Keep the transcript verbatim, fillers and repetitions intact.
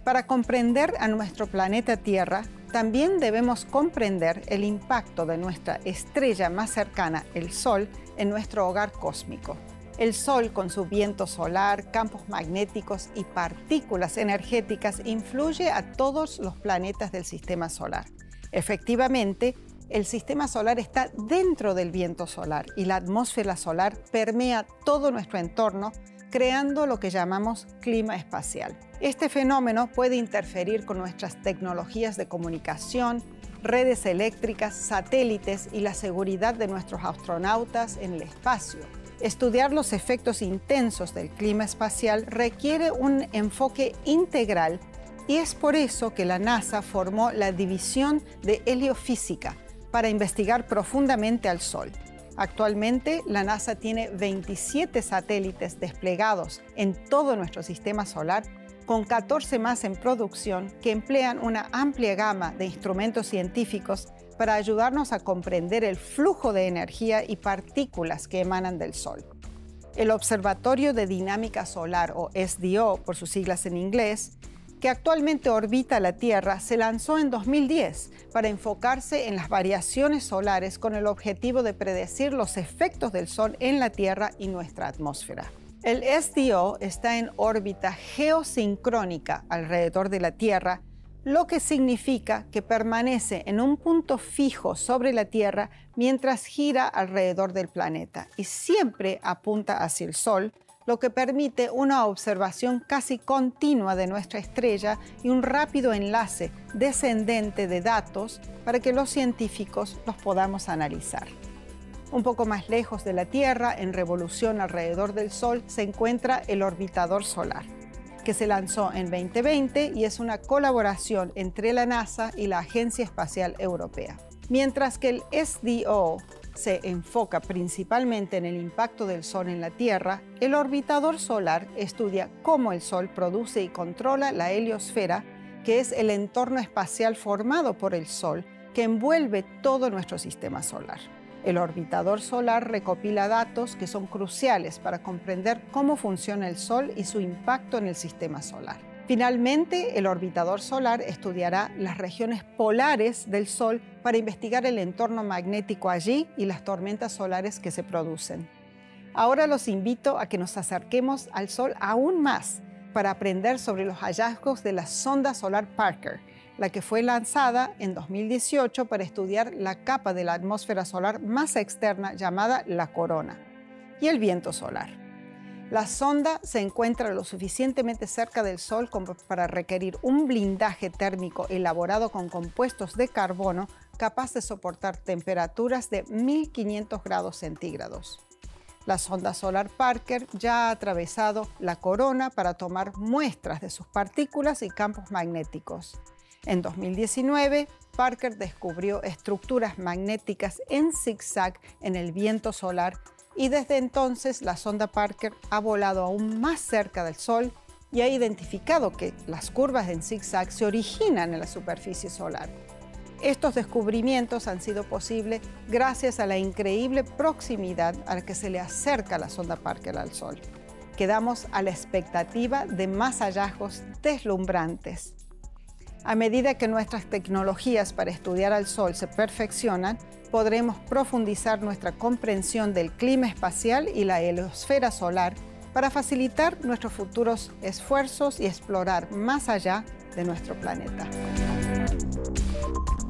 Para comprender a nuestro planeta Tierra, también debemos comprender el impacto de nuestra estrella más cercana, el Sol, en nuestro hogar cósmico. El Sol, con su viento solar, campos magnéticos y partículas energéticas, influye a todos los planetas del sistema solar. Efectivamente, el sistema solar está dentro del viento solar y la atmósfera solar permea todo nuestro entorno, creando lo que llamamos clima espacial. Este fenómeno puede interferir con nuestras tecnologías de comunicación, redes eléctricas, satélites y la seguridad de nuestros astronautas en el espacio. Estudiar los efectos intensos del clima espacial requiere un enfoque integral y es por eso que la NASA formó la División de Heliofísica para investigar profundamente al Sol. Actualmente, la NASA tiene veintisiete satélites desplegados en todo nuestro sistema solar, con catorce más en producción que emplean una amplia gama de instrumentos científicos para ayudarnos a comprender el flujo de energía y partículas que emanan del Sol. El Observatorio de Dinámica Solar, o S D O por sus siglas en inglés, que actualmente orbita la Tierra, se lanzó en dos mil diez para enfocarse en las variaciones solares con el objetivo de predecir los efectos del Sol en la Tierra y nuestra atmósfera. El S D O está en órbita geosincrónica alrededor de la Tierra, lo que significa que permanece en un punto fijo sobre la Tierra mientras gira alrededor del planeta y siempre apunta hacia el Sol, lo que permite una observación casi continua de nuestra estrella y un rápido enlace descendente de datos para que los científicos los podamos analizar. Un poco más lejos de la Tierra, en revolución alrededor del Sol, se encuentra el orbitador solar, que se lanzó en veinte veinte y es una colaboración entre la NASA y la Agencia Espacial Europea. Mientras que el S D O se enfoca principalmente en el impacto del Sol en la Tierra, el orbitador solar estudia cómo el Sol produce y controla la heliosfera, que es el entorno espacial formado por el Sol que envuelve todo nuestro sistema solar. El orbitador solar recopila datos que son cruciales para comprender cómo funciona el Sol y su impacto en el sistema solar. Finalmente, el orbitador solar estudiará las regiones polares del Sol para investigar el entorno magnético allí y las tormentas solares que se producen. Ahora los invito a que nos acerquemos al Sol aún más para aprender sobre los hallazgos de la sonda solar Parker, la que fue lanzada en dos mil dieciocho para estudiar la capa de la atmósfera solar más externa llamada la corona, y el viento solar. La sonda se encuentra lo suficientemente cerca del Sol como para requerir un blindaje térmico elaborado con compuestos de carbono capaz de soportar temperaturas de mil quinientos grados centígrados. La sonda solar Parker ya ha atravesado la corona para tomar muestras de sus partículas y campos magnéticos. En dos mil diecinueve, Parker descubrió estructuras magnéticas en zigzag en el viento solar y desde entonces la sonda Parker ha volado aún más cerca del Sol y ha identificado que las curvas en zigzag se originan en la superficie solar. Estos descubrimientos han sido posibles gracias a la increíble proximidad a la que se le acerca la sonda Parker al Sol. Quedamos a la expectativa de más hallazgos deslumbrantes. A medida que nuestras tecnologías para estudiar al Sol se perfeccionan, podremos profundizar nuestra comprensión del clima espacial y la heliosfera solar para facilitar nuestros futuros esfuerzos y explorar más allá de nuestro planeta.